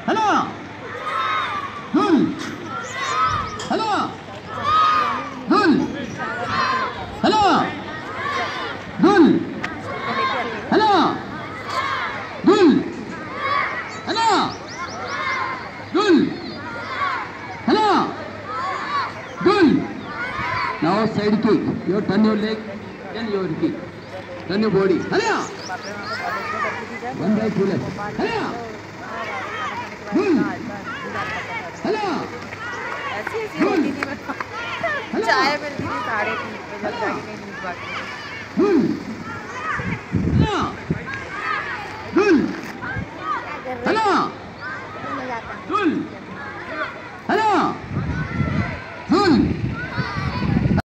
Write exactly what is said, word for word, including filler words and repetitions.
hello, good, hello, good, hello, good, hello, good, hello, good, hello, good. Now side kick. You turn your leg, then your kick. Turn your body. Hello. One by two left. Hello. Good. Hello. ऐसी ऐसी होती थी। चाय मिलती थी साढ़े तीन बजे, जब जाके नहीं नींद आती।